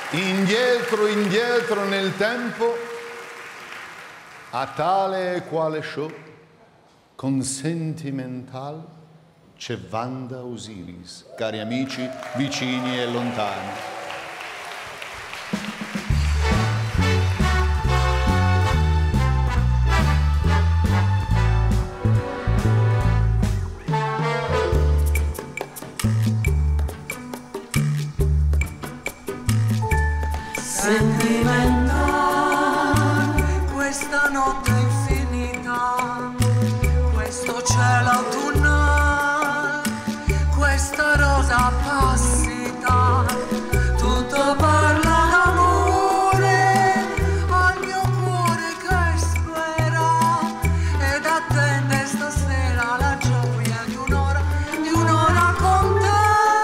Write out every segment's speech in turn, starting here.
indietro, indietro nel tempo, a tale e quale show, con Sentimental c'è Wanda Osiris, cari amici, vicini e lontani. Sentimental, questa notte infinita, questo cielo autunnale, questa rosa appassita, tutto parla d'amore al mio cuore che spera ed attende stasera la gioia di un'ora con te.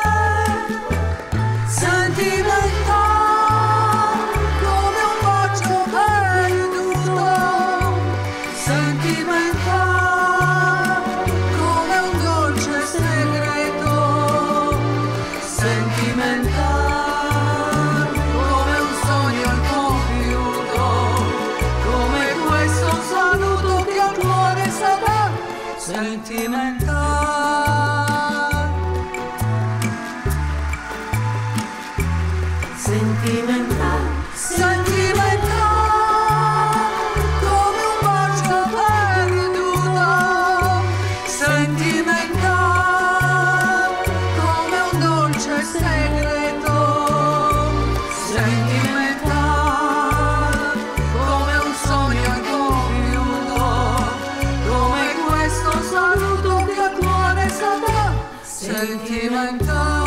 Sentimental, come un sogno incompiuto, come questo saluto che al cuore sa dare. Sentimental, sentimental, sentimental, come un bacio perduto. Sentimental, come un dolce segreto. Sentimental, come un sogno incompiuto, come questo saluto che al cuore sa dare. Sentimental.